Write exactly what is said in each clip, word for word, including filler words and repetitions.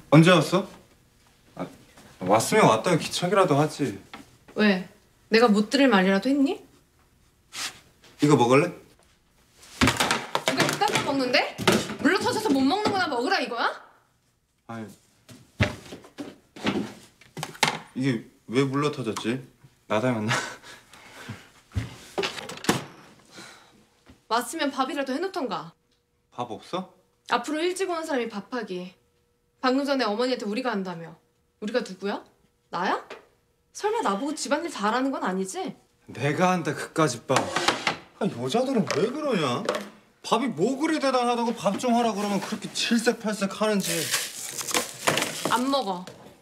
언제 왔어? 아, 왔으면 왔다가 기척이라도 하지. 왜? 내가 못 들을 말이라도 했니? 이거 먹을래? 이거 그딴 거 먹는데? 물로 터져서 못 먹는 거나 먹으라 이거야? 아니, 이게 왜 물러 터졌지? 나 닮았나? 왔으면 밥이라도 해놓던가. 밥 없어? 앞으로 일찍 오는 사람이 밥하기. 방금 전에 어머니한테 우리가 한다며. 우리가 누구야? 나야? 설마 나보고 집안일 다 하라는 건 아니지? 내가 한다 그까짓 밥. 아, 여자들은 왜 그러냐? 밥이 뭐 그리 대단하다고 밥 좀 하라 그러면 그렇게 칠색팔색 하는지. 안 먹어.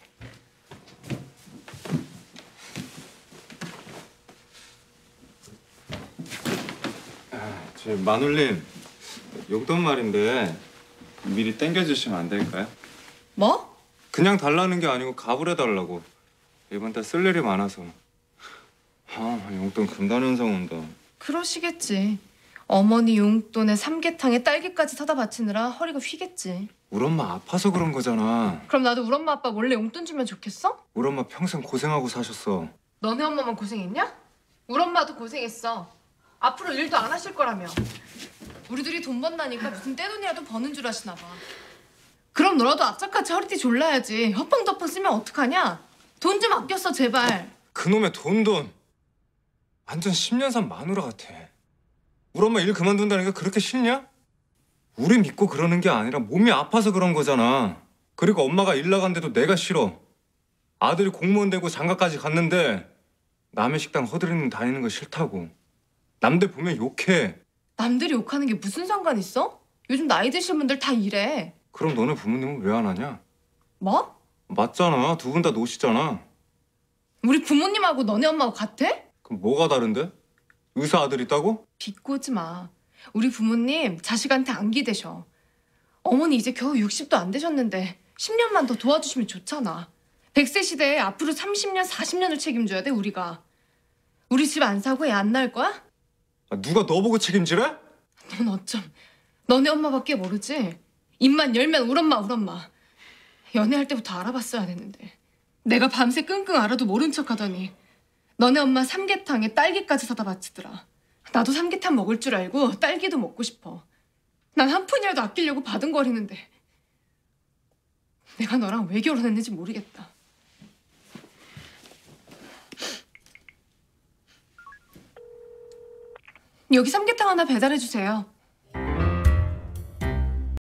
아, 저 마눌님, 용돈 말인데 미리 땡겨주시면 안 될까요? 뭐? 그냥 달라는 게 아니고 값을 해달라고. 이번 달 쓸 일이 많아서. 아, 용돈 금단현상 온다. 그러시겠지. 어머니 용돈에 삼계탕에 딸기까지 사다 바치느라 허리가 휘겠지. 우리 엄마 아파서 그런 거잖아. 그럼 나도 우리 엄마 아빠 몰래 용돈 주면 좋겠어? 우리 엄마 평생 고생하고 사셨어. 너네 엄마만 고생했냐? 우리 엄마도 고생했어. 앞으로 일도 안 하실 거라며. 우리 둘이 돈 번다니까 무슨 떼돈이라도 버는 줄 아시나 봐. 그럼 너라도 악착같이 허리띠 졸라야지. 허펑더펑 쓰면 어떡하냐? 돈 좀 아껴 써 제발. 그놈의 돈돈. 완전 십 년 산 마누라 같아. 우리 엄마 일 그만둔다는 게 그렇게 싫냐? 우리 믿고 그러는 게 아니라 몸이 아파서 그런 거잖아. 그리고 엄마가 일 나간데도 내가 싫어. 아들이 공무원 되고 장가까지 갔는데 남의 식당 허드렛님 다니는 거 싫다고. 남들 보면 욕해. 남들이 욕하는 게 무슨 상관 있어? 요즘 나이 드신 분들 다 이래. 그럼 너네 부모님은 왜 안 하냐? 뭐? 맞잖아. 두 분 다 노시잖아. 우리 부모님하고 너네 엄마하고 같아? 그럼 뭐가 다른데? 의사 아들 있다고? 비꼬지 마. 우리 부모님 자식한테 안 기대셔. 어머니 이제 겨우 육십도 안 되셨는데 십 년만 더 도와주시면 좋잖아. 백 세 시대에 앞으로 삼십 년, 사십 년을 책임져야 돼 우리가. 우리 집 안 사고 애 안 낳을 거야? 아, 누가 너 보고 책임지래? 넌 어쩜 너네 엄마밖에 모르지? 입만 열면 우리 엄마 우리 엄마. 연애할 때부터 알아봤어야 했는데. 내가 밤새 끙끙 앓아도 모른 척하더니 너네 엄마 삼계탕에 딸기까지 사다 바치더라. 나도 삼계탕 먹을 줄 알고 딸기도 먹고 싶어. 난 한 푼이라도 아끼려고 바둥거리는데 내가 너랑 왜 결혼했는지 모르겠다. 여기 삼계탕 하나 배달해 주세요.